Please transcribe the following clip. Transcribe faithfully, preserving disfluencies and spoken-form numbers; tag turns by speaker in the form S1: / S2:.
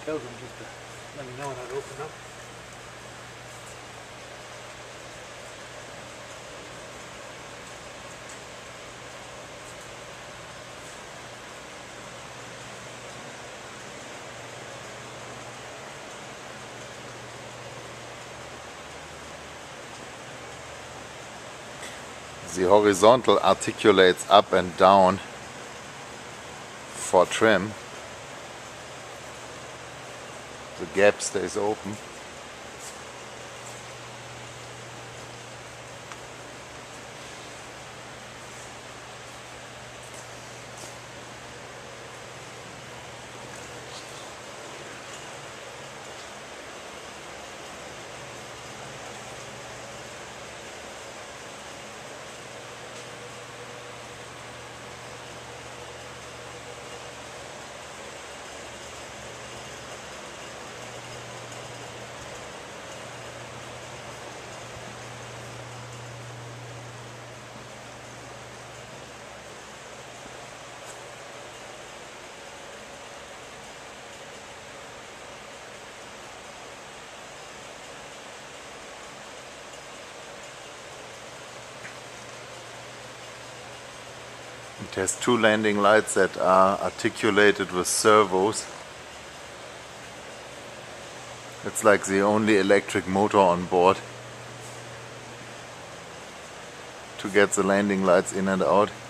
S1: Pilgrim just to let me know when I'd open up.
S2: The horizontal articulates up and down for trim. The gap stays open. It has two landing lights that are articulated with servos. It's like the only electric motor on board to get the landing lights in and out.